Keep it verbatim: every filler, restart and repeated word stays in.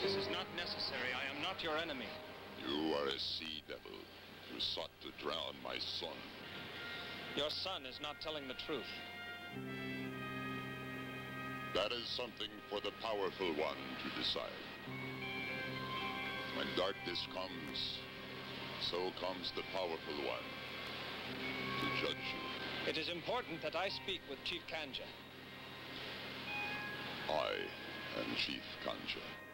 This is not necessary. I am not your enemy. You are a sea devil. You sought to drown my son. Your son is not telling the truth. That is something for the powerful one to decide. When darkness comes, so comes the powerful one to judge you. It is important that I speak with Chief Kanja. I am Chief Kanja.